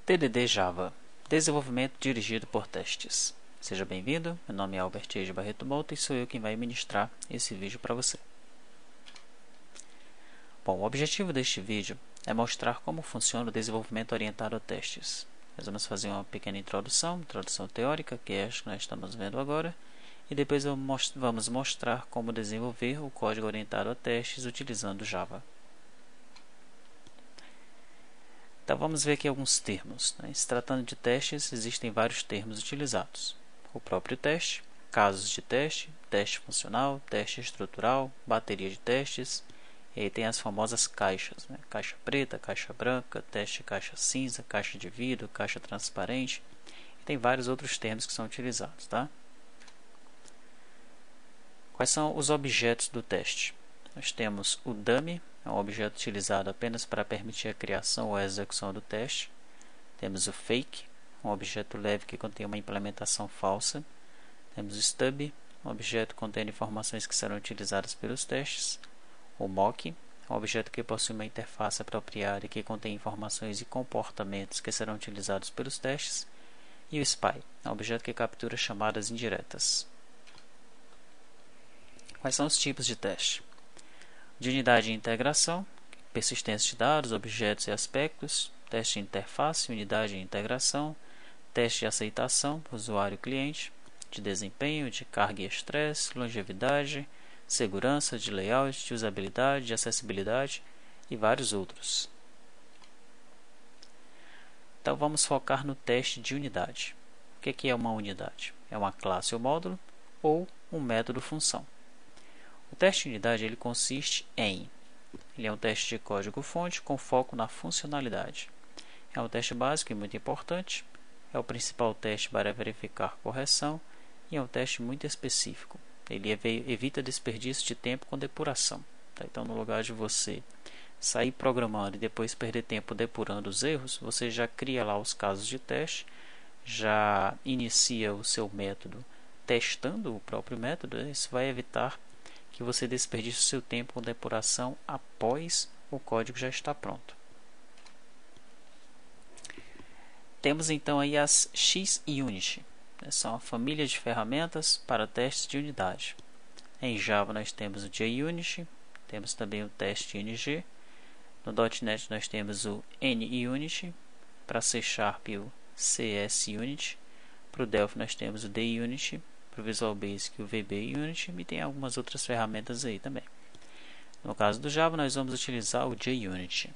TDD Java, desenvolvimento dirigido por testes. Seja bem-vindo, meu nome é Albert de Barreto Mota e sou eu quem vai ministrar esse vídeo para você. Bom, o objetivo deste vídeo é mostrar como funciona o desenvolvimento orientado a testes. Nós vamos fazer uma pequena introdução teórica, que é esta que nós estamos vendo agora, e depois vamos mostrar como desenvolver o código orientado a testes utilizando Java. Então vamos ver aqui alguns termos. Se tratando de testes, existem vários termos utilizados. O próprio teste, casos de teste, teste funcional, teste estrutural, bateria de testes. E aí tem as famosas caixas, caixa preta, caixa branca, teste caixa cinza, caixa de vidro, caixa transparente. E tem vários outros termos que são utilizados. Tá? Quais são os objetos do teste? Nós temos o dummy, é um objeto utilizado apenas para permitir a criação ou a execução do teste. Temos o fake, um objeto leve que contém uma implementação falsa. Temos o stub, um objeto contendo informações que serão utilizadas pelos testes. O mock, um objeto que possui uma interface apropriada e que contém informações e comportamentos que serão utilizados pelos testes. E o spy, um objeto que captura chamadas indiretas. Quais são os tipos de teste? De unidade de integração, persistência de dados, objetos e aspectos, teste de interface, unidade de integração, teste de aceitação, usuário e cliente, de desempenho, de carga e estresse, longevidade, segurança, de layout, de usabilidade, de acessibilidade e vários outros. Então vamos focar no teste de unidade. O que é uma unidade? É uma classe ou módulo ou um método função. O teste de unidade ele consiste em ele é um teste de código-fonte com foco na funcionalidade. É um teste básico e muito importante. É o principal teste para verificar correção e é um teste muito específico. Ele evita desperdício de tempo com depuração. Tá? Então, no lugar de você sair programando e depois perder tempo depurando os erros, você já cria lá os casos de teste, já inicia o seu método testando o próprio método. Isso vai evitar que você desperdice o seu tempo com depuração após o código já estar pronto. Temos então aí as XUnit, são a família de ferramentas para testes de unidade. Em Java nós temos o JUnit, temos também o teste ING. No .NET nós temos o NUnit, para C# o CSUnit, para o Delphi nós temos o DUnit, para o Visual Basic o VBUnit e tem algumas outras ferramentas aí também. No caso do Java nós vamos utilizar o JUnit.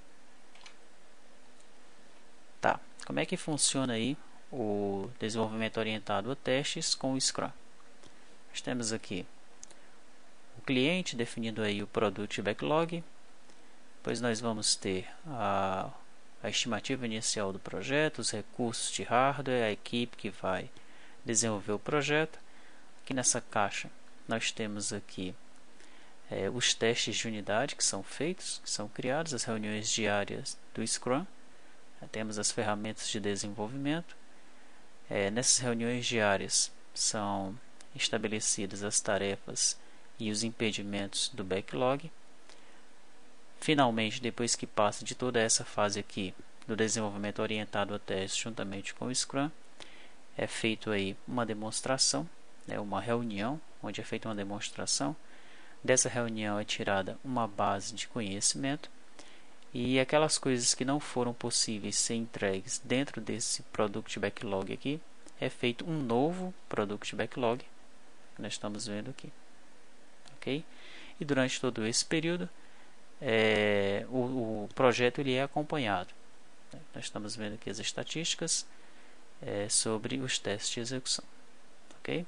Tá, como é que funciona aí o desenvolvimento orientado a testes com o Scrum? Nós temos aqui o cliente definindo aí o Product Backlog, depois nós vamos ter a estimativa inicial do projeto, os recursos de hardware, a equipe que vai desenvolver o projeto. Aqui nessa caixa nós temos aqui os testes de unidade que são feitos, que são criados, as reuniões diárias do Scrum. Temos as ferramentas de desenvolvimento. Nessas reuniões diárias são estabelecidas as tarefas e os impedimentos do backlog. Finalmente, depois que passa de toda essa fase aqui do desenvolvimento orientado a testes juntamente com o Scrum, é feito aí uma demonstração, uma reunião onde é feita uma demonstração. Dessa reunião é tirada uma base de conhecimento e aquelas coisas que não foram possíveis ser entregues dentro desse Product Backlog aqui, é feito um novo Product Backlog, que nós estamos vendo aqui. Ok? E durante todo esse período, o projeto ele é acompanhado. Nós estamos vendo aqui as estatísticas sobre os testes de execução. Ok?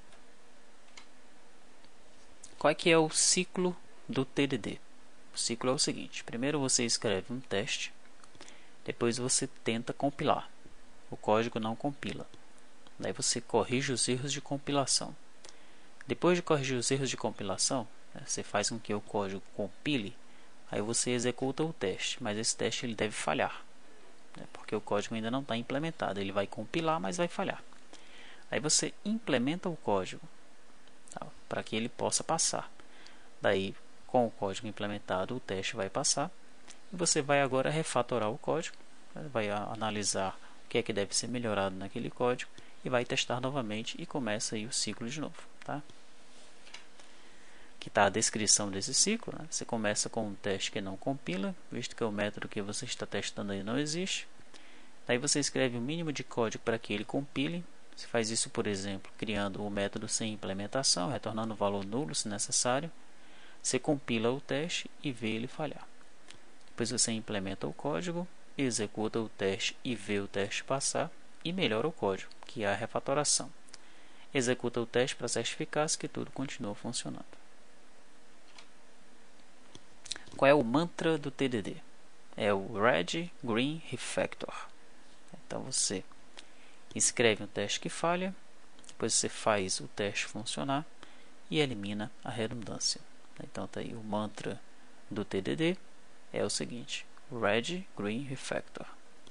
Qual é que é o ciclo do TDD? O ciclo é o seguinte: primeiro você escreve um teste, depois você tenta compilar. O código não compila. Daí você corrige os erros de compilação. Depois de corrigir os erros de compilação, você faz com que o código compile. Aí você executa o teste, mas esse teste ele deve falhar, porque o código ainda não está implementado. Ele vai compilar, mas vai falhar. Aí você implementa o código, tá, para que ele possa passar. Daí, com o código implementado, o teste vai passar. E você vai agora refatorar o código vai analisar o que é que deve ser melhorado naquele código e vai testar novamente e começa aí o ciclo de novo, tá? Aqui está a descrição desse ciclo, né? Você começa com um teste que não compila, visto que o método que você está testando aí não existe. Daí você escreve o mínimo de código para que ele compile. Você faz isso, por exemplo, criando o método sem implementação, retornando o valor nulo se necessário. Você compila o teste e vê ele falhar. Depois você implementa o código, executa o teste e vê o teste passar e melhora o código, que é a refatoração. Executa o teste para certificar-se que tudo continua funcionando. Qual é o mantra do TDD? É o Red, Green, Refactor. Então você escreve um teste que falha, depois você faz o teste funcionar e elimina a redundância. Então está aí o mantra do TDD, é o seguinte: Red, Green, Refactor.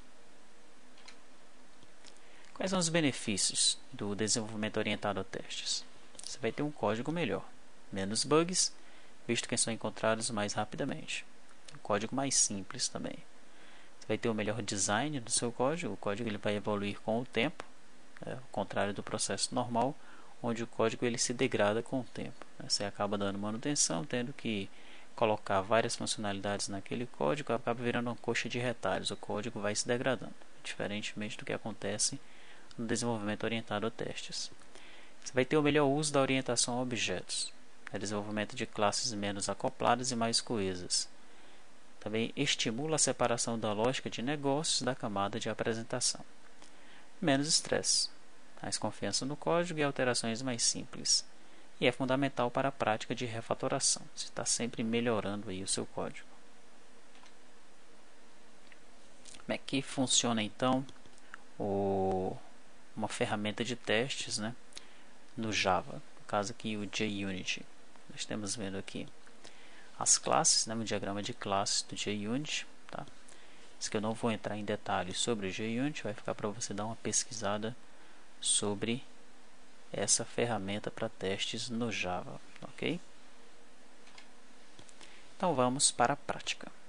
Quais são os benefícios do desenvolvimento orientado a testes? Você vai ter um código melhor, menos bugs, visto que são encontrados mais rapidamente. Um código mais simples também. Você vai ter o melhor design do seu código. O código ele vai evoluir com o tempo, ao contrário do processo normal, onde o código ele se degrada com o tempo. Você acaba dando manutenção, tendo que colocar várias funcionalidades naquele código, acaba virando uma coxa de retalhos. O código vai se degradando, diferentemente do que acontece no desenvolvimento orientado a testes. Você vai ter o melhor uso da orientação a objetos, desenvolvimento de classes menos acopladas e mais coesas. Também estimula a separação da lógica de negócios da camada de apresentação. Menos estresse, mais confiança no código e alterações mais simples. E é fundamental para a prática de refatoração. Você está sempre melhorando aí o seu código. Como é que funciona então uma ferramenta de testes, né, no Java? No caso aqui o JUnit. Nós estamos vendo aqui as classes, né, o diagrama de classes do JUnit. Tá? Isso que eu não vou entrar em detalhes sobre o JUnit, vai ficar para você dar uma pesquisada sobre essa ferramenta para testes no Java, ok? Então vamos para a prática.